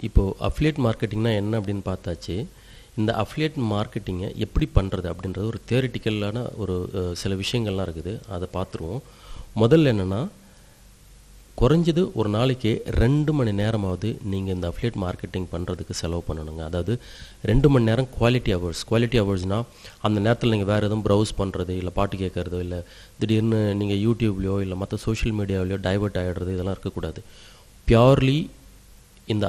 இப்போது அஃபிலியேட் மார்க்கெட்டிங்னா என்ன அப்படின்னு பார்த்தாச்சு. இந்த அஃபிலியேட் மார்க்கெட்டிங்கை எப்படி பண்ணுறது அப்படின்றது ஒரு தியரிட்டிக்கலான ஒரு சில விஷயங்கள்லாம் இருக்குது. அதை பார்த்துருவோம். முதல்ல என்னென்னா, குறைஞ்சது ஒரு நாளைக்கு 2 மணி நேரமாவது நீங்கள் இந்த அஃபிலியேட் மார்க்கெட்டிங் பண்ணுறதுக்கு செலவு பண்ணணுங்க. அதாவது 2 மணி நேரம் குவாலிட்டி ஹவர்ஸ்னால் அந்த நேரத்தில் நீங்கள் வேறு எதுவும் ப்ரௌஸ் பண்ணுறது, இல்லை பாட்டு கேட்குறதோ, இல்லை திடீர்னு நீங்கள் யூடியூப்லையோ இல்லை மற்ற சோஷியல் மீடியாவிலையோ டைவர்ட் ஆகிடுறது, இதெல்லாம் இருக்கக்கூடாது. பியூர்லி இந்த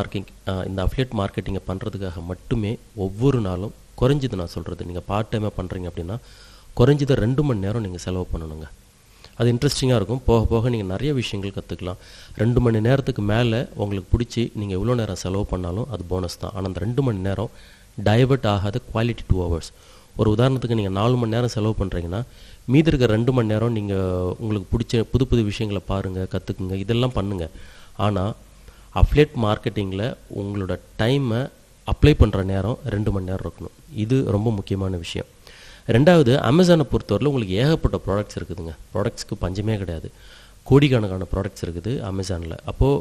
அஃபிலியேட் மார்க்கெட்டிங்கை பண்ணுறதுக்காக மட்டுமே ஒவ்வொரு நாளும் குறைஞ்சது, நான் சொல்கிறது, நீங்கள் பார்ட் டைமாக பண்ணுறீங்க அப்படின்னா குறைஞ்சது 2 மணி நேரம் நீங்கள் செலவு பண்ணணுங்க. அது இன்ட்ரெஸ்டிங்காக இருக்கும். போக போக நீங்கள் நிறைய விஷயங்கள் கற்றுக்கலாம். 2 மணி நேரத்துக்கு மேலே உங்களுக்கு பிடிச்சி நீங்கள் எவ்வளோ நேரம் செலவு பண்ணாலும் அது போனஸ் தான். ஆனால் அந்த 2 மணி நேரம் டைவர்ட் ஆகாத குவாலிட்டி 2 ஹவர்ஸ். ஒரு உதாரணத்துக்கு நீங்கள் 4 மணி நேரம் செலவு பண்ணுறீங்கன்னா மீதி இருக்க 2 மணி நேரம் நீங்கள் உங்களுக்கு பிடிச்ச புது புது விஷயங்களை பாருங்கள், கற்றுக்குங்க, இதெல்லாம் பண்ணுங்கள். ஆனால் அஃபிலியேட் மார்க்கெட்டிங்கில் உங்களோட டைமை அப்ளை பண்ணுற நேரம் 2 மணி நேரம் இருக்கணும். இது ரொம்ப முக்கியமான விஷயம். ரெண்டாவது, அமேசானை பொறுத்தவரையில் உங்களுக்கு ஏகப்பட்ட ப்ராடக்ட்ஸ் இருக்குதுங்க. ப்ராடக்ட்ஸ்க்கு பஞ்சமே கிடையாது. கோடிக்கணக்கான ப்ராடக்ட்ஸ் இருக்குது அமேசானில்.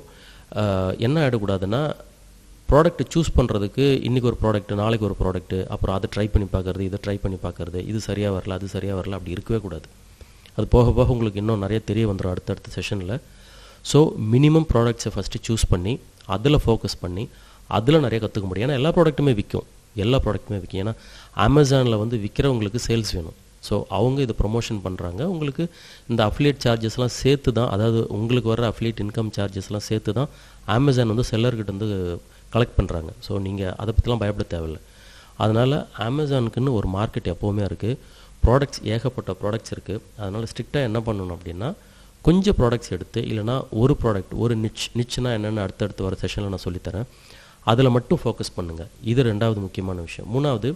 அப்போது என்ன ஆகிடக்கூடாதுன்னா, ப்ராடக்ட்டை சூஸ் பண்ணுறதுக்கு இன்றைக்கி ஒரு ப்ராடக்ட்டு, நாளைக்கு ஒரு ப்ராடக்ட்டு, அப்புறம் அதை ட்ரை பண்ணி பார்க்குறது, இதை ட்ரை பண்ணி பார்க்குறது, இது சரியாக வரல, அது சரியாக வரல, அப்படி இருக்கவே கூடாது. அது போக போக உங்களுக்கு இன்னும் நிறைய தெரிய வந்துடும் அடுத்தடுத்த செஷனில். ஸோ மினிமம் ப்ராடக்ட்ஸை ஃபஸ்ட்டு சூஸ் பண்ணி அதில் ஃபோக்கஸ் பண்ணி அதில் நிறைய கற்றுக்க முடியும். ஏன்னா எல்லா ப்ராடக்ட்டுமே விற்கும். ஏன்னா அமேசானில் வந்து விற்கிறவங்களுக்கு சேல்ஸ் வேணும். ஸோ அவங்க இதை ப்ரொமோஷன் பண்ணுறாங்க. உங்களுக்கு இந்த அஃபிலியேட் சார்ஜஸ்லாம் சேர்த்து தான், அதாவது உங்களுக்கு வர அஃபிலியேட் இன்கம் சார்ஜஸ்லாம் சேர்த்து தான் அமேசான் வந்து செல்லர்கிட்ட வந்து கலெக்ட் பண்ணுறாங்க. ஸோ நீங்கள் அதை பற்றிலாம் பயப்பட தேவையில்லை. அதனால் அமேசானுக்குன்னு ஒரு மார்க்கெட் எப்போவுமே இருக்குது. ப்ராடக்ட்ஸ் ஏகப்பட்ட ப்ராடக்ட்ஸ் இருக்குது. அதனால் ஸ்ட்ரிக்டாக என்ன பண்ணணும் அப்படின்னா, கொஞ்சம் ப்ராடக்ட்ஸ் எடுத்து, இல்லைனா ஒரு ப்ராடக்ட், ஒரு நிச்னா என்னென்னு அடுத்தடுத்து வர செஷனில் நான் சொல்லித்தரேன், அதில் மட்டும் ஃபோக்கஸ் பண்ணுங்கள். இது ரெண்டாவது முக்கியமான விஷயம். மூணாவது,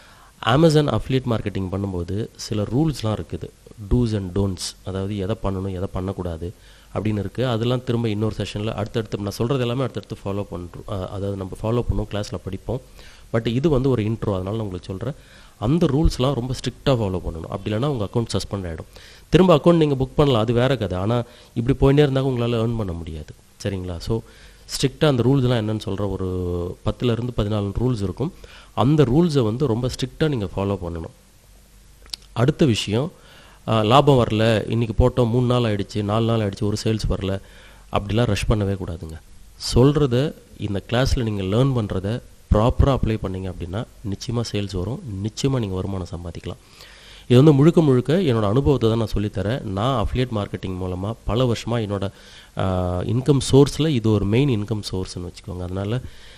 அமேசான் அஃபிலியேட் மார்க்கெட்டிங் பண்ணும்போது சில ரூல்ஸ்லாம் இருக்குது. டூஸ் அண்ட் டோன்ட்ஸ், அதாவது எதை பண்ணணும் எதை பண்ணக்கூடாது அப்படின்னு இருக்குது. அதெல்லாம் திரும்ப இன்னொரு செஷனில் அடுத்தடுத்து நான் சொல்கிறது எல்லாமே அடுத்தடுத்து ஃபாலோ பண்ணுறோம். அதாவது நம்ம ஃபாலோ பண்ணுவோம், கிளாஸில் படிப்போம். பட் இது வந்து ஒரு இன்ட்ரோ, அதனால் நான் உங்களுக்கு சொல்கிறேன். அந்த ரூல்ஸ்லாம் ரொம்ப ஸ்ட்ரிக்டாக ஃபாலோ பண்ணணும். அப்படி இல்லைனா உங்கள் அக்கௌண்ட் சஸ்பெண்ட் ஆகிடும். திரும்ப அக்கௌண்ட் நீங்கள் புக் பண்ணலாம், அது வேறு கதை. ஆனால் இப்படி போயிட்டே இருந்தால் உங்களால் ஏர்ன் பண்ண முடியாது. சரிங்களா? ஸோ ஸ்ட்ரிக்டாக அந்த ரூல்ஸ்லாம் என்னென்னு சொல்கிற ஒரு 10லேருந்து 14 ரூல்ஸ் இருக்கும். அந்த ரூல்ஸை வந்து ரொம்ப ஸ்ட்ரிக்டாக நீங்கள் ஃபாலோ பண்ணணும். அடுத்த விஷயம், லாபம் வரல, இன்றைக்கி போட்டோம் 3 நாள் ஆகிடுச்சு, 4 நாள் ஆகிடுச்சு, ஒரு சேல்ஸ் வரல, அப்படிலாம் ரஷ் பண்ணவே கூடாதுங்க. சொல்கிறத இந்த கிளாஸில் நீங்கள் லேர்ன் பண்ணுறத ப்ராப்பராக அப்ளை பண்ணிங்க அப்படின்னா நிச்சயமாக சேல்ஸ் வரும், நிச்சயமாக நீங்கள் வருமானம் சம்பாதிக்கலாம். இது வந்து முழுக்க முழுக்க என்னோடய அனுபவத்தை தான் நான் சொல்லித்தரேன். நான் அஃபிலியேட் மார்க்கெட்டிங் மூலமாக பல வருஷமாக என்னோடய இன்கம் சோர்ஸில் இது ஒரு மெயின் இன்கம் சோர்ஸ்னு வச்சுக்கோங்க. அதனால்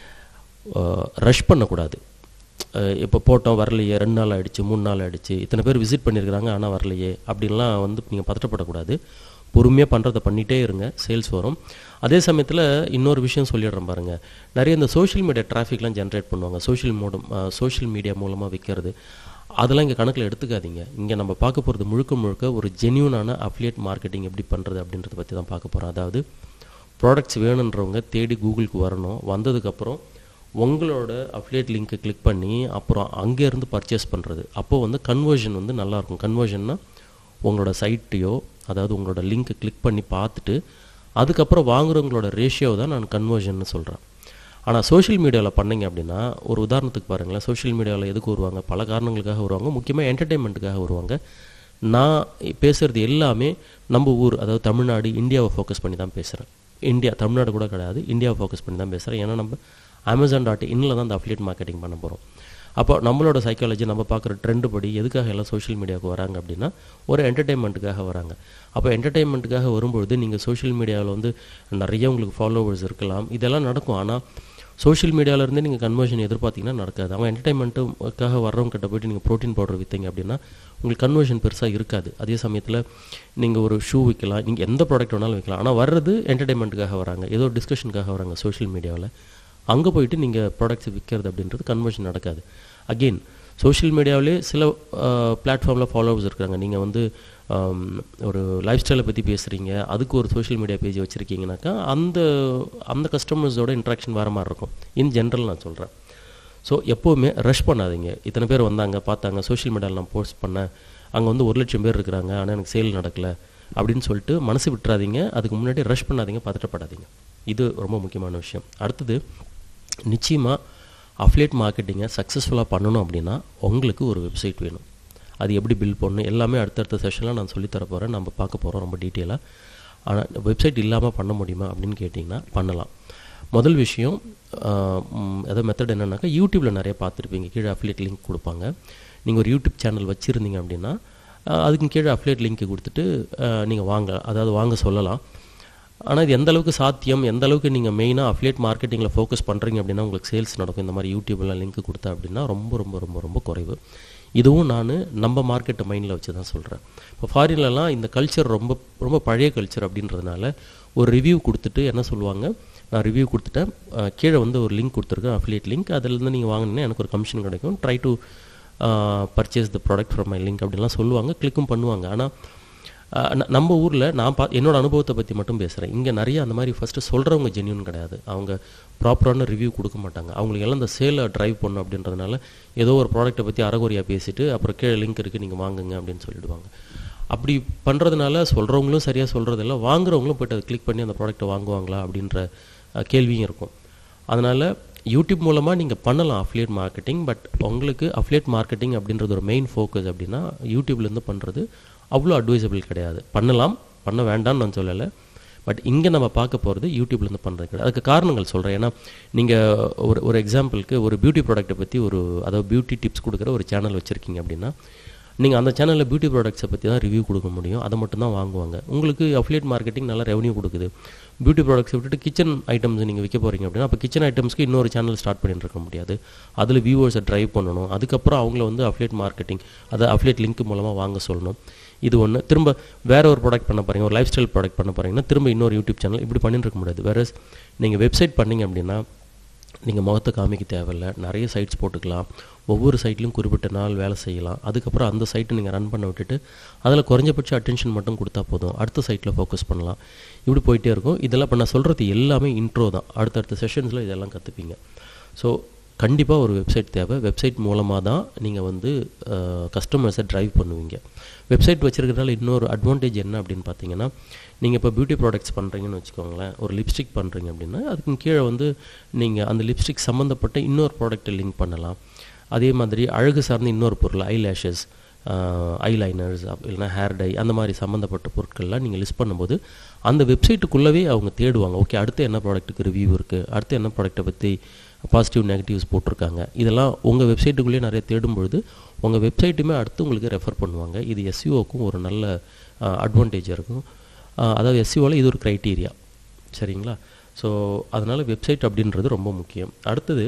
ரஷ் பண்ணக்கூடாது. இப்போ போட்டோம் வரலையே, 2 நாள் ஆகிடுச்சு, 3 நாள் ஆகிடுச்சு, இத்தனை பேர் விசிட் பண்ணியிருக்கிறாங்க ஆனால் வரலையே அப்படின்லாம் வந்து நீங்கள் பதட்டப்படக்கூடாது. பொறுமையாக பண்ணுறதை பண்ணிகிட்டே இருங்க, சேல்ஸ் வரும். அதே சமயத்தில் இன்னொரு விஷயம் சொல்லிடுறேன் பாருங்கள். நிறைய இந்த சோஷியல் மீடியா டிராஃபிக்லாம் ஜென்ரேட் பண்ணுவாங்க. சோஷியல் மீடியா மூலமாக விற்கிறது, அதெல்லாம் இங்கே கணக்கில் எடுத்துக்காதீங்க. இங்கே நம்ம பார்க்க போகிறது முழுக்க முழுக்க ஒரு ஜென்யூனான அஃபிலியேட் மார்க்கெட்டிங் எப்படி பண்ணுறது அப்படின்றத பற்றி தான் பார்க்க போகிறோம். அதாவது ப்ராடக்ட்ஸ் வேணுன்றவங்க தேடி கூகுளுக்கு வரணும். வந்ததுக்கப்புறம் உங்களோட அஃபிலியேட் லிங்க்கை கிளிக் பண்ணி அப்புறம் அங்கேருந்து பர்ச்சேஸ் பண்ணுறது. அப்போது வந்து கன்வர்ஷன் வந்து நல்லாயிருக்கும். கன்வர்ஷன்னா உங்களோட சைட்டையோ, அதாவது உங்களோட லிங்க்கை கிளிக் பண்ணி பார்த்துட்டு அதுக்கப்புறம் வாங்குறவங்களோட ரேஷியோ தான் நான் கன்வர்ஷன்னு சொல்கிறேன். ஆனால் சோஷியல் மீடியாவில் பண்ணிங்க அப்படின்னா, ஒரு உதாரணத்துக்கு பாருங்களேன். சோஷியல் மீடியாவில் எதுக்கு வருவாங்க? பல காரணங்களுக்காக வருவாங்க. முக்கியமாக என்டர்டெயின்மெண்ட்டுக்காக வருவாங்க. நான் பேசுகிறது எல்லாமே நம்ம ஊர், அதாவது தமிழ்நாடு, இந்தியாவை ஃபோக்கஸ் பண்ணி தான் பேசுகிறேன். தமிழ்நாடு கூட கிடையாது, இந்தியாவை ஃபோக்கஸ் பண்ணி தான் பேசுகிறேன். ஏன்னா நம்ம Amazon.in தான் அந்த அஃபிலியேட் மார்க்கெட்டிங் பண்ண போகிறோம். அப்போ நம்மளோட சைக்காலஜி, நம்ம பார்க்குற ட்ரெண்டு படி எதுக்காக எல்லாம் சோஷியல் மீடியாவுக்கு வராங்க அப்படின்னா, ஒரு என்டர்டெயின்மெண்ட்டுக்காக வராங்க. அப்போ என்டர்டெயின்மெண்ட்டுக்காக வரும்பொழுது நீங்கள் சோஷியல் மீடியாவில் வந்து நிறைய உங்களுக்கு ஃபாலோவர்ஸ் இருக்கலாம், இதெல்லாம் நடக்கும். ஆனால் சோஷியல் மீடியாவிலேருந்தே நீங்கள் கன்வர்ஷன் எதிர்பார்த்திங்கன்னா நடக்காது. அவங்க என்டர்டெயின்மெண்ட்டுக்காக வர்றவங்க கிட்ட போய்ட்டு நீங்கள் ப்ரோட்டீன் பவுடர் விற்றீங்க அப்படின்னா உங்களுக்கு கன்வர்ஷன் பெருசாக இருக்காது. அதே சமயத்தில் நீங்கள் ஒரு ஷூ விற்கலாம், நீங்கள் எந்த ப்ராடக்ட் வேணாலும் விற்கலாம். ஆனால் வர்றது என்டர்டெயின்மெண்ட்டுக்காக வராங்க, ஏதோ டிஸ்கஷனுக்காக வராங்க சோஷியல் மீடியாவில். அங்கே போயிட்டு நீங்கள் ப்ராடக்ட்ஸ் விற்கிறது அப்படின்றது கன்வர்ஷன் நடக்காது. அகெயின் சோஷியல் மீடியாவிலே சில பிளாட்ஃபார்மில் ஃபாலோவர்ஸ் இருக்கிறாங்க. நீங்கள் வந்து ஒரு லைஃப் ஸ்டைலை பற்றி பேசுகிறீங்க, அதுக்கு ஒரு சோஷியல் மீடியா பேஜ் வச்சுருக்கீங்கனாக்கா அந்த கஸ்டமர்ஸோட இன்ட்ராக்ஷன் வேறு மாதிரி இருக்கும். இன் ஜென்ரல் நான் சொல்கிறேன். ஸோ எப்போவுமே ரஷ் பண்ணாதீங்க. இத்தனை பேர் வந்தாங்க, பார்த்தாங்க, சோஷியல் மீடியாவில் நான் போஸ்ட் பண்ணேன், அங்கே வந்து 1,00,000 பேர் இருக்கிறாங்க, ஆனால் எனக்கு சேல் நடக்கலை அப்படின்னு சொல்லிட்டு மனசு விட்டுறாதீங்க. அதுக்கு முன்னாடி ரஷ் பண்ணாதீங்க, பதட்டப்படாதீங்க. இது ரொம்ப முக்கியமான விஷயம். அடுத்தது, நிச்சயமாக அஃப்லியேட் மார்க்கெட்டிங்கை சக்ஸஸ்ஃபுல்லாக பண்ணணும் அப்படின்னா உங்களுக்கு ஒரு வெப்சைட் வேணும். அது எப்படி பில்ட் பண்ணணும் எல்லாமே அடுத்தடுத்த செஷனில் நான் சொல்லித்தர போகிறேன், நம்ம பார்க்க போகிறோம் ரொம்ப டீட்டெயிலாக. ஆனால் வெப்சைட் இல்லாமல் பண்ண முடியுமா அப்படின்னு கேட்டிங்கன்னா பண்ணலாம். முதல் விஷயம், அதாவது மெத்தட் என்னென்னாக்கா, யூடியூப்பில் நிறைய பார்த்துருப்பீங்க, கீழே அஃப்லியேட் லிங்க் கொடுப்பாங்க. நீங்கள் ஒரு யூடியூப் சேனல் வச்சுருந்தீங்க அப்படின்னா அதுக்கு கீழே அஃப்லியேட் லிங்க் கொடுத்துட்டு நீங்கள் வாங்க சொல்லலாம். ஆனால் இது எந்த அளவுக்கு சாத்தியம், எந்த அளவுக்கு நீங்கள் மெயினாக அஃப்லியேட் மார்க்கெட்டிங்கில் ஃபோக்கஸ் பண்ணுறீங்க அப்படின்னா உங்களுக்கு சேல்ஸ் நடக்கும் இந்த மாதிரி யூடியூப்லாம் லிங்க் கொடுத்தா அப்படின்னா ரொம்ப ரொம்ப ரொம்ப ரொம்ப குறைவு. இதுவும் நான் நம்ம மார்க்கெட்டை மைண்டில் வச்சு தான் சொல்கிறேன். இப்போ ஃபாரின்லலாம் இந்த கல்ச்சர் ரொம்ப ரொம்ப பழைய கல்ச்சர் அப்படின்றதுனால ஒரு ரிவ்யூ கொடுத்துட்டு என்ன சொல்லுவாங்க, நான் ரிவ்யூ கொடுத்துட்டேன், கீழே வந்து ஒரு லிங்க் கொடுத்துருக்கேன் அஃப்லியேட் லிங்க், அதிலேருந்து நீங்கள் வாங்கினீங்கன்னா எனக்கு ஒரு கமிஷன் கிடைக்கும், try to purchase the product from my link அப்படின்லாம் சொல்லுவாங்க, கிளிக்கும் பண்ணுவாங்க. ஆனால் நம்ம ஊரில் நான் என்னோட அனுபவத்தை பற்றி மட்டும் பேசுகிறேன். இங்கே நிறைய அந்த மாதிரி ஃபஸ்ட்டு சொல்கிறவங்க ஜென்யூன் கிடையாது, அவங்க ப்ராப்பரான ரிவ்யூ கொடுக்க மாட்டாங்க. அவங்களுக்கு எல்லாம் இந்த சேலை ட்ரைவ் பண்ணணும் அப்படின்றதுனால ஏதோ ஒரு ப்ராடக்ட்டை பற்றி அறகுறையாக பேசிவிட்டு அப்புறம் கீழே லிங்க் இருக்குது நீங்கள் வாங்குங்க அப்படின்னு சொல்லிடுவாங்க. அப்படி பண்ணுறதுனால சொல்கிறவங்களும் சரியாக சொல்கிறதில்ல, வாங்குறவங்களும் போய்ட்டு அதை கிளிக் பண்ணி அந்த ப்ராடக்ட்டை வாங்குவாங்களா அப்படின்ற கேள்வியும் இருக்கும். அதனால் யூடியூப் மூலமாக நீங்கள் பண்ணலாம் அஃப்லியேட் மார்க்கெட்டிங். பட் உங்களுக்கு அஃப்லியேட் மார்க்கெட்டிங் அப்படின்றது ஒரு மெயின் ஃபோக்கஸ் அப்படின்னா யூடியூப்லேருந்து பண்ணுறது அவ்வளோ அட்வைசபிள் கிடையாது. பண்ணலாம், பண்ண வேண்டாம்னு நான் சொல்லலை. பட் இங்கே நம்ம பார்க்க போகிறது யூடியூப்லேருந்து பண்ணுறது கிடையாது. அதுக்கு காரணங்கள் சொல்கிறேன். ஏன்னா நீங்கள் ஒரு எக்ஸாம்பிளுக்கு ஒரு பியூட்டி ப்ராடக்ட்டை பற்றி அதாவது பியூட்டி டிப்ஸ் கொடுக்குற ஒரு சேனல் வச்சுருக்கீங்க அப்படின்னா நீங்கள் அந்த சேனலில் பியூட்டி ப்ராடக்ட்ஸை பற்றி தான் ரிவ்யூ கொடுக்க முடியும், அதை மட்டும் தான் வாங்குவாங்க. உங்களுக்கு அஃப்லியேட் மார்க்கெட்டிங் நல்லா ரெவன்யூ கொடுக்குது. பியூட்டி ப்ராடக்ட்ஸை விட்டுட்டு கிச்சன் ஐட்டம்ஸ் நீங்கள் விற்க போகிறீங்க அப்படின்னா அப்போ கிச்சன் ஐட்டம்ஸ்க்கு இன்னொரு சேனல் ஸ்டார்ட் பண்ணிட்டு இருக்க முடியாது, அதில் வியூவர்ஸை ட்ரைவ் பண்ணணும், அதுக்கப்புறம் அவங்கள வந்து அஃப்லியேட் மார்க்கெட்டிங் அதை அஃப்லியேட் லிங்க் மூலமாக வாங்க சொல்லணும். இது ஒன்று. திரும்ப வேறு ஒரு ப்ராடக்ட் பண்ண போகிறீங்க, ஒரு லைஃப் ஸ்டைல் ப்ராடக்ட் பண்ண போகிறீங்கன்னா திரும்ப இன்னொரு யூடியூப் சேனல் இப்படி பண்ணிட்டு இருக்க முடியாது. வேறு நீங்கள் வெப்சைட் பண்ணிங்க அப்படின்னா நீங்கள் முகத்தை காமிக்க தேவையில்லை, நிறைய சைட்ஸ் போட்டுக்கலாம், ஒவ்வொரு சைட்லையும் குறிப்பிட்ட நாள் வேலை செய்யலாம், அதுக்கப்புறம் அந்த சைட்டை நீங்கள் ரன் பண்ண விட்டுட்டு அதில் குறைஞ்சபட்ச அட்டென்ஷன் மட்டும் கொடுத்தா போதும், அடுத்த சைட்டில் ஃபோக்கஸ் பண்ணலாம். இப்படி போயிட்டே இருக்கும். இதெல்லாம் இப்போ நான் சொல்கிறது எல்லாமே இன்ட்ரோ தான், அடுத்தடுத்த செஷன்ஸில் இதெல்லாம் கற்றுப்பீங்க. ஸோ கண்டிப்பாக ஒரு வெப்சைட் தேவை. வெப்சைட் மூலமாக தான் நீங்கள் வந்து கஸ்டமர்ஸை ட்ரைவ் பண்ணுவீங்க. வெப்சைட் வச்சுருக்கிறதுனால இன்னொரு அட்வான்டேஜ் என்ன அப்படின்னு பார்த்தீங்கன்னா, நீங்கள் இப்போ பியூட்டி ப்ராடக்ட்ஸ் பண்ணுறீங்கன்னு வச்சுக்கோங்களேன், ஒரு லிப்ஸ்டிக் பண்ணுறீங்க அப்படின்னா அதுக்கு கீழே வந்து நீங்கள் அந்த லிப்ஸ்டிக் சம்மந்தப்பட்ட இன்னொரு ப்ராடக்ட்டை லிங்க் பண்ணலாம். அதே மாதிரி அழகு சார்ந்த இன்னொரு பொருள், ஐலேஷஸ், ஐலைனர்ஸ், இல்லைனா ஹேர் டை, அந்த மாதிரி சம்மந்தப்பட்ட பொருட்கள்லாம் நீங்கள் லிஸ்ட் பண்ணும்போது அந்த வெப்சைட்டுக்குள்ளவே அவங்க தேடுவாங்க. ஓகே, அடுத்து என்ன ப்ராடக்ட்டுக்கு ரிவ்யூ இருக்குது, அடுத்து என்ன ப்ராடக்ட்டை பற்றி பாசிட்டிவ் நெகட்டிவ்ஸ் போட்டிருக்காங்க, இதெல்லாம் உங்கள் வெப்சைட்டுக்குள்ளேயே நிறைய தேடும்பொழுது உங்கள் வெப்சைட்டுமே அடுத்து உங்களுக்கு ரெஃபர் பண்ணுவாங்க. இது எஸ்இஓக்கும் ஒரு நல்ல அட்வான்டேஜாக இருக்கும். அதாவது எஸ்இஓவில் இது ஒரு க்ரைட்டீரியா, சரிங்களா? ஸோ அதனால் வெப்சைட் அப்படின்றது ரொம்ப முக்கியம். அடுத்தது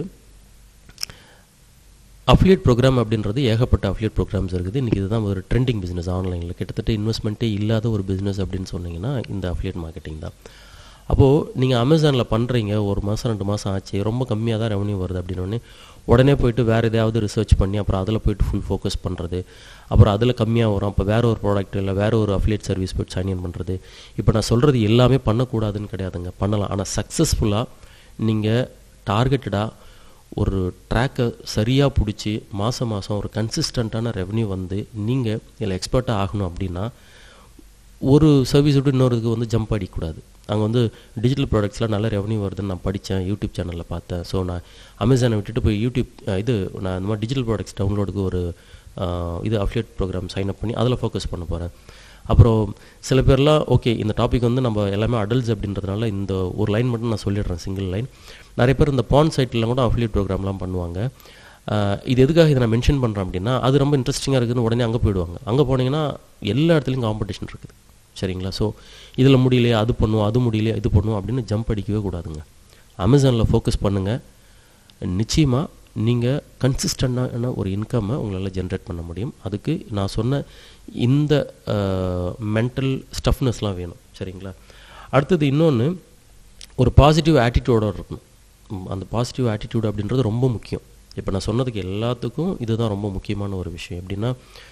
அஃப்லியேட் ப்ரோக்ராம் அப்படின்றது ஏகப்பட்ட அஃப்லியேட் ப்ரோக்ராம்ஸ் இருக்குது. இன்றைக்கி இதுதான் ஒரு ட்ரெண்டிங் பிஸ்னஸ் ஆன்லைனில். கிட்டத்தட்ட இன்வெஸ்ட்மெண்ட்டே இல்லாத ஒரு பிஸ்னஸ் அப்படின்னு சொன்னீங்கன்னா இந்த அஃப்லியேட் மார்க்கெட்டிங் தான். அப்போது நீங்கள் அமேசானில் பண்ணுறீங்க, ஒரு மாதம் 2 மாதம் ஆச்சு, ரொம்ப கம்மியாக தான் ரெவன்யூ வருது அப்படின்னோடனே உடனே போய்ட்டு வேறு எதாவது ரிசர்ச் பண்ணி அப்புறம் அதில் போய்ட்டு ஃபுல் ஃபோக்கஸ் பண்ணுறது, அப்புறம் அதில் கம்மியாக வரும், அப்போ வேறு ஒரு ப்ராடக்ட் இல்லை வேறு ஒரு அஃப்லியேட் சர்வீஸ் போய்ட்டு சைன்இன் பண்ணுறது. இப்போ நான் சொல்கிறது எல்லாமே பண்ணக்கூடாதுன்னு கிடையாதுங்க, பண்ணலாம். ஆனால் சக்ஸஸ்ஃபுல்லாக நீங்கள் டார்கெட்டடாக ஒரு ட்ராக்கை சரியாக பிடிச்சி மாதம் ஒரு கன்சிஸ்டண்ட்டான ரெவன்யூ வந்து நீங்கள் இதில் எக்ஸ்பர்ட்டாக ஆகணும் அப்படின்னா ஒரு சர்வீஸ் விட்டு இன்னொருக்கு வந்து ஜம்ப் அடிக்கக்கூடாது. அங்கே வந்து டிஜிட்டல் ப்ராடக்ட்ஸ்லாம் நல்ல ரெவன்யூ வருதுன்னு நான் படித்தேன், யூடியூப் சேனலில் பார்த்தேன். ஸோ நான் அமேசானை விட்டுட்டு போய் நான் இந்த மாதிரி டிஜிட்டல் ப்ராடக்ட்ஸ் டவுன்லோடுக்கு ஒரு அஃப்லியேட் ப்ரோக்ராம் சைன் அப் பண்ணி அதில் ஃபோக்கஸ் பண்ண போகிறேன். அப்புறம் சில பேர்லாம் ஓகே இந்த டாபிக் வந்து நம்ம எல்லாமே அடல்ட்ஸ் அப்படின்றதுனால இந்த ஒரு லைன் மட்டும் நான் சொல்லிடுறேன், சிங்கிள் லைன். நிறைய பேர் இந்த பான் சைட்லாம் கூட அஃப்லியேட் ப்ரோக்ராம்லாம் பண்ணுவாங்க. இது எதுக்காக இதை நான் மென்ஷன் பண்ணுறேன் அப்படின்னா, அது ரொம்ப இன்ட்ரெஸ்டிங்காக இருக்குதுன்னு உடனே அங்கே போயிடுவாங்க. அங்கே போனீங்கன்னா எல்லா இடத்துலையும் காம்படிஷன் இருக்குது, சரிங்களா? ஸோ இதில் முடியலையே அது பண்ணுவோம், அது முடியலையே இது பண்ணுவோம் அப்படின்னு ஜம்ப் அடிக்கவே கூடாதுங்க. அமேசானில் ஃபோக்கஸ் பண்ணுங்கள். நிச்சயமாக நீங்கள் கன்சிஸ்டண்டான ஒரு இன்கம்மை உங்களால் ஜென்ரேட் பண்ண முடியும். அதுக்கு நான் சொன்ன இந்த மென்டல் ஸ்டஃப்னஸ்லாம் வேணும், சரிங்களா? அடுத்தது இன்னொன்று, ஒரு பாசிட்டிவ் ஆட்டிடியூடோடு இருக்கணும். அந்த பாசிட்டிவ் ஆட்டிடியூட் அப்படின்றது ரொம்ப முக்கியம். இப்போ நான் சொன்னதுக்கு எல்லாத்துக்கும் இதுதான் ரொம்ப முக்கியமான ஒரு விஷயம். எப்படின்னா,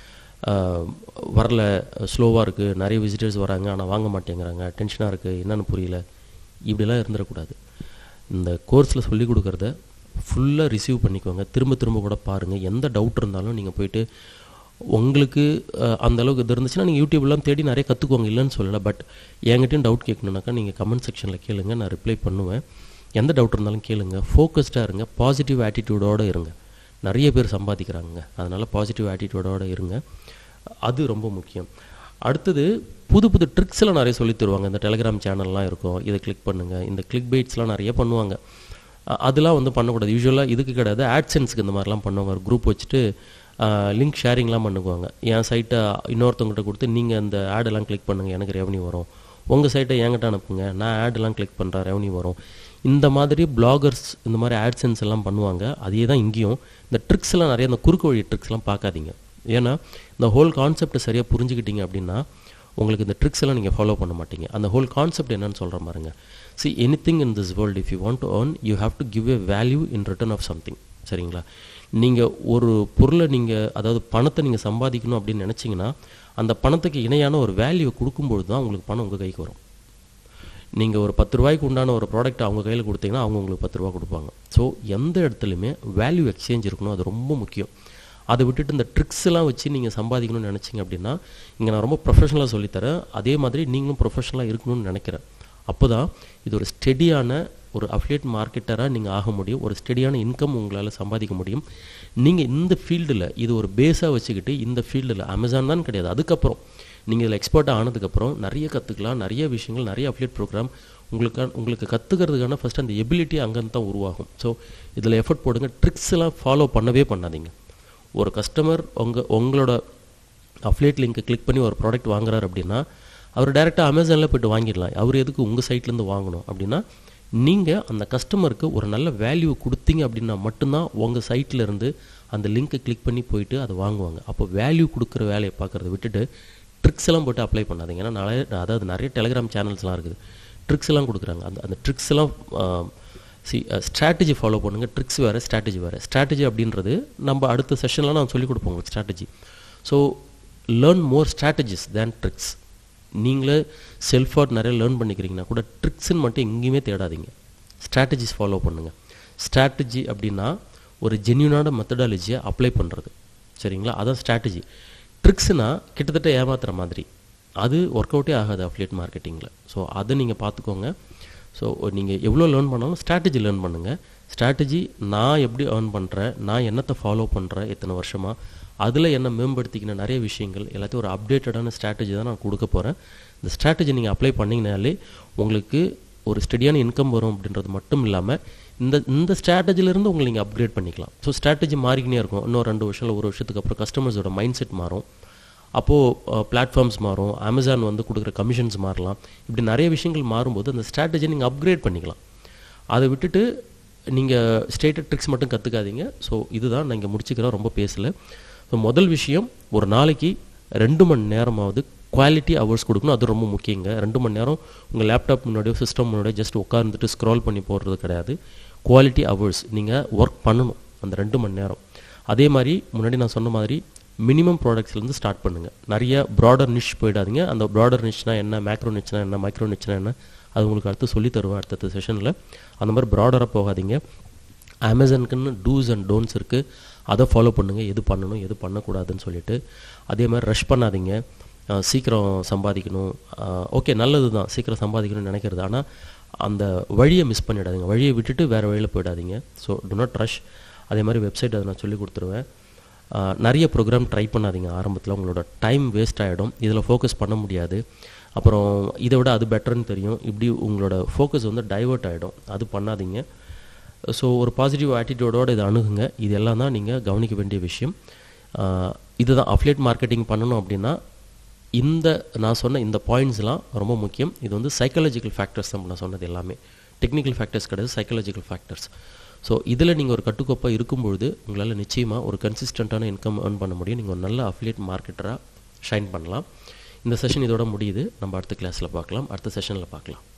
வரல, ஸ்லோவாக இருக்குது, நிறைய விசிட்டர்ஸ் வராங்க ஆனால் வாங்க மாட்டேங்கிறாங்க, டென்ஷனாக இருக்குது, என்னென்னு புரியல, இப்படிலாம் இருந்துடக்கூடாது. இந்த கோர்ஸில் சொல்லிக் கொடுக்குறத ஃபுல்லாக ரிசீவ் பண்ணிக்கோங்க, திரும்ப திரும்ப கூட பாருங்கள். எந்த டவுட் இருந்தாலும் நீங்கள் போய்ட்டு உங்களுக்கு அந்த அளவுக்கு இது இருந்துச்சுன்னா நீங்கள் யூடியூப்லாம் தேடி நிறைய கற்றுக்குவாங்க, இல்லைன்னு சொல்லலை. பட் என்கிட்டையும் டவுட் கேட்கணுன்னாக்கா நீங்கள் கமெண்ட் செக்ஷனில் கேளுங்க, நான் ரிப்ளை பண்ணுவேன். எந்த டவுட் இருந்தாலும் கேளுங்க. ஃபோக்கஸ்டாக இருங்க, பாசிட்டிவ் ஆட்டிடியூடோடு இருங்க. நிறைய பேர் சம்பாதிக்கிறாங்க, அதனால் பாசிட்டிவ் ஆட்டிடியூடோடு இருங்க, அது ரொம்ப முக்கியம். அடுத்தது புது புது ட்ரிக்ஸ்லாம் நிறைய சொல்லி தருவாங்க. இந்த டெலிகிராம் சேனல்லாம் இருக்கும், இதை கிளிக் பண்ணுங்கள், இந்த கிளிக் பைட்ஸ்லாம் நிறைய பண்ணுவாங்க. அதெல்லாம் வந்து பண்ணக்கூடாது. யூஸ்வலாக இதுக்கு கிடையாது, ஆட்சென்ஸுக்கு இந்த மாதிரிலாம் பண்ணுவாங்க. ஒரு குரூப் வச்சுட்டு லிங்க் ஷேரிங்லாம் பண்ணுவாங்க. என் சைட்டை இன்னொருத்தவங்ககிட்ட கொடுத்து நீங்கள் அந்த ஆடெல்லாம் கிளிக் பண்ணுங்கள், எனக்கு ரெவன்யூ வரும். உங்கள் சைட்டை என்கிட்ட அனுப்புங்க, நான் ஆடெல்லாம் கிளிக் பண்ணுறேன், ரெவன்யூ வரும். இந்த மாதிரி பிளாகர்ஸ் இந்த மாதிரி ஆட்சென்ஸ் எல்லாம் பண்ணுவாங்க. அதே தான் இங்கேயும். இந்த ட்ரிக்ஸ்லாம் நிறைய, இந்த குறுக்கு வழி ட்ரிக்ஸ்லாம் பார்க்காதீங்க. ஏன்னா இந்த ஹோல் கான்செப்டை சரியாக புரிஞ்சுக்கிட்டீங்க அப்படின்னா உங்களுக்கு இந்த ட்ரிக்ஸ் எல்லாம் நீங்கள் ஃபாலோ பண்ண மாட்டீங்க. அந்த ஹோல் கான்செப்ட் என்னன்னு சொல்கிற பாருங்க. see anything in this world if you want to earn you have to give a value in return of something. சரிங்களா? நீங்கள் ஒரு பொருளை அதாவது பணத்தை நீங்கள் சம்பாதிக்கணும் அப்படின்னு நினச்சிங்கன்னா அந்த பணத்துக்கு இணையான ஒரு வேல்யூ கொடுக்கும்பொழுது தான் உங்களுக்கு பணம் உங்கள் கைக்கு வரும். நீங்கள் ஒரு 10 ரூபாய்க்கு உண்டான ஒரு ப்ராடக்ட் அவங்க கையில் கொடுத்தீங்கன்னா அவங்க உங்களுக்கு 10 ரூபா கொடுப்பாங்க. ஸோ எந்த இடத்துலையுமே வேல்யூ எக்ஸ்சேஞ்ச் இருக்கணும், அது ரொம்ப முக்கியம். அதை விட்டுட்டு இந்த ட்ரிக்ஸ்லாம் வச்சு நீங்கள் சம்பாதிக்கணும்னு நினச்சிங்க அப்படின்னா இங்கே நான் ரொம்ப ப்ரொஃபஷனலாக சொல்லித்தரேன். அதே மாதிரி நீங்களும் ப்ரொஃபஷனலாக இருக்கணும்னு நினைக்கிறேன். அப்போ தான் இது ஒரு ஸ்டெடியான ஒரு அஃபிலியேட் மார்க்கெட்டராக நீங்கள் ஆக முடியும். ஒரு ஸ்டெடியான இன்கம் உங்களால் சம்பாதிக்க முடியும். நீங்கள் இந்த ஃபீல்டில் இது ஒரு பேஸாக வச்சுக்கிட்டு இந்த ஃபீல்டில் அமேசான் தான் கிடையாது, அதுக்கப்புறம் நீங்கள் இதில் எக்ஸ்பர்ட்டாக ஆனதுக்கப்புறம் நிறைய கற்றுக்கலாம், நிறைய விஷயங்கள், நிறைய அஃபிலியேட் ப்ரோக்ராம் உங்களுக்கு கற்றுக்கிறதுக்கான ஃபஸ்ட்டு அந்த எபிலிட்டி அங்கேருந்து தான் உருவாகும். ஸோ இதில் எஃபர்ட் போடுங்க. ட்ரிக்ஸ்லாம் ஃபாலோ பண்ணவே பண்ணாதீங்க. ஒரு கஸ்டமர் உங்களோட அஃபிலியேட் லிங்க்கை கிளிக் பண்ணி ஒரு ப்ராடக்ட் வாங்குறாரு அப்படின்னா அவர் டைரெக்டாக அமேசானில் போய்ட்டு வாங்கிடலாம். அவர் எதுக்கு உங்கள் சைட்லேருந்து வாங்கணும் அப்படின்னா நீங்கள் அந்த கஸ்டமருக்கு ஒரு நல்ல வேல்யூ கொடுத்தீங்க அப்படின்னா மட்டும்தான் உங்கள் சைட்லேருந்து அந்த லிங்க்கை கிளிக் பண்ணி போயிட்டு அதை வாங்குவாங்க. அப்போ வேல்யூ கொடுக்குற வேலையை பார்க்குறத விட்டுட்டு ட்ரிக்ஸ் எல்லாம் போட்டு அப்ளை பண்ணாதீங்க. ஏன்னா நிறைய டெலிகிராம் சேனல்ஸ்லாம் இருக்குது, ட்ரிக்ஸ் எல்லாம் கொடுக்குறாங்க. அந்த ட்ரிக்ஸ் எல்லாம் ஸ்ட்ராட்டஜி ஃபாலோ பண்ணுங்கள். ட்ரிக்ஸ் வேறு, ஸ்ட்ராட்டஜி வேறு. ஸ்ட்ராட்டஜி அப்படின்றது நம்ம அடுத்த செஷன்லாம் நான் சொல்லிக் கொடுப்போம் உங்களுக்கு strategy. So learn more strategies than tricks. நீங்களே செல்ஃபாக நிறைய லேர்ன் பண்ணிக்கிறீங்கன்னா கூட ட்ரிக்ஸ்ன்னு மட்டும் எங்கேயுமே தேடாதீங்க, ஸ்ட்ராட்டஜிஸ் ஃபாலோ பண்ணுங்கள். ஸ்ட்ராட்டஜி அப்படின்னா ஒரு ஜென்யூனான மெத்தடாலஜியை அப்ளை பண்ணுறது. சரிங்களா? அதான் ஸ்ட்ராட்டஜி. ட்ரிக்ஸ்னால் கிட்டத்தட்ட ஏமாத்துற மாதிரி, அது ஒர்க் அவுட்டே ஆகாது அஃபிலியேட் மார்க்கெட்டிங்கில். ஸோ அதை நீங்கள் பார்த்துக்கோங்க. ஸோ நீங்கள் எவ்வளோ லேர்ன் பண்ணாலும் ஸ்ட்ராட்டஜி லேர்ன் பண்ணுங்கள். ஸ்ட்ராட்டஜி நான் எப்படி ஏர்ன் பண்ணுறேன், நான் என்னத்தை ஃபாலோ பண்ணுறேன் எத்தனை வருஷமாக, அதில் என்ன மேம்படுத்திக்கின நிறைய விஷயங்கள் எல்லாத்தையும் ஒரு அப்டேட்டடான ஸ்ட்ராட்டஜி தான் நான் கொடுக்க போகிறேன். இந்த ஸ்ட்ராட்டஜி நீங்கள் அப்ளை பண்ணிங்கனாலே உங்களுக்கு ஒரு ஸ்டெடியான இன்கம் வரும் அப்படின்றது மட்டும் இல்லாமல் இந்த ஸ்ட்ராட்டஜிலேருந்து உங்களை நீங்கள் அப்கிரேட் பண்ணிக்கலாம். ஸோ ஸ்ட்ராட்டஜி மாறிக்கினே இருக்கும். இன்னும் 2 வருஷம் இல்லை 1 வருஷத்துக்கு அப்புறம் கஸ்டமர்ஸோட மைண்ட் செட் மாறும். அப்போது பிளாட்ஃபார்ம்ஸ் மாறும், அமேசான் வந்து கொடுக்குற கமிஷன்ஸ் மாறலாம். இப்படி நிறைய விஷயங்கள் மாறும்போது அந்த ஸ்ட்ராட்டஜியை நீங்கள் அப்கிரேட் பண்ணிக்கலாம். அதை விட்டுட்டு நீங்கள் ஸ்ட்ரெயிட்டாக ட்ரிக்ஸ் மட்டும் கற்றுக்காதீங்க. ஸோ இதுதான் நான் இங்கே முடிச்சுக்கிறேன், ரொம்ப பேசலை. ஸோ முதல் விஷயம், ஒரு நாளைக்கு 2 மணி நேரமாவது குவாலிட்டி ஹவர்ஸ் கொடுக்கணும். அது ரொம்ப முக்கியங்க. 2 மணி நேரம் உங்கள் லேப்டாப் முன்னாடியோ சிஸ்டம் முன்னாடியோ ஜஸ்ட் உட்காந்துட்டு ஸ்க்ரால் பண்ணி போடுறது கிடையாது. குவாலிட்டி ஹவர்ஸ் நீங்கள் ஒர்க் பண்ணணும் அந்த 2 மணி நேரம். அதே மாதிரி முன்னாடி நான் சொன்ன மாதிரி மினிமம் ப்ராடக்ட்ஸ்லேருந்து ஸ்டார்ட் பண்ணுங்கள். நிறைய ப்ராடர் நிஷ் போயிடாதீங்க. அந்த ப்ராடர் நிஷ்னா என்ன, மேக்ரோ நிஷ்னா என்ன, மைக்ரோ நிஷ்னா என்ன, அது உங்களுக்கு அடுத்து சொல்லி தருவேன் அடுத்த செஷனில். அந்த மாதிரி ப்ராடராக போகாதீங்க. அமேசானுக்குன்னு டூஸ் அண்ட் டோன்ட்ஸ் இருக்குது, அதை ஃபாலோ பண்ணுங்கள், எது பண்ணணும் எது பண்ணக்கூடாதுன்னு சொல்லிட்டு. அதே மாதிரி ரஷ் பண்ணாதீங்க. சீக்கிரம் சம்பாதிக்கணும், ஓகே நல்லது தான் சீக்கிரம் சம்பாதிக்கணும்னு நினைக்கிறது, ஆனால் அந்த வழியை மிஸ் பண்ணிடாதீங்க. வழியை விட்டுட்டு வேறு வழியில் போயிடாதீங்க. So do not rush. அதே மாதிரி வெப்சைட் அதை நான் சொல்லி கொடுத்துருவேன். நிறைய ப்ரோக்ராம் ட்ரை பண்ணாதீங்க ஆரம்பத்தில், உங்களோட டைம் வேஸ்ட் ஆகிடும், இதில் ஃபோக்கஸ் பண்ண முடியாது. அப்புறம் இதை விட அது பெட்டர்னு தெரியும், இப்படி உங்களோட ஃபோக்கஸ் வந்து டைவர்ட் ஆகிடும், அது பண்ணாதீங்க. ஸோ ஒரு பாசிட்டிவ் ஆட்டிடியூடோடு இதை அணுகுங்க. இது எல்லாம் தான் நீங்கள் கவனிக்க வேண்டிய விஷயம். இதுதான் அஃபிலியேட் மார்க்கெட்டிங் பண்ணணும் அப்படின்னா நான் சொன்ன இந்த பாயிண்ட்ஸ்லாம் ரொம்ப முக்கியம். இது வந்து சைக்காலஜிக்கல் ஃபேக்டர்ஸ் தான் நான் சொன்னது எல்லாமே, டெக்னிக்கல் ஃபேக்டர்ஸ் கிடையாது, சைக்காலஜிக்கல் ஃபேக்டர்ஸ். ஸோ இதில் நீங்கள் ஒரு கட்டுக்கோப்பாக இருக்கும்பொழுது உங்களால் நிச்சயமாக ஒரு கன்சிஸ்டண்ட்டான இன்கம் ஏர்ன் பண்ண முடியும். நீங்கள் ஒரு நல்ல அஃபிலியேட் மார்க்கெட்டராக ஷைன் பண்ணலாம். இந்த செஷன் இதோட முடியுது. நம்ம அடுத்த கிளாஸில் பார்க்கலாம், அடுத்த செஷனில் பார்க்கலாம்.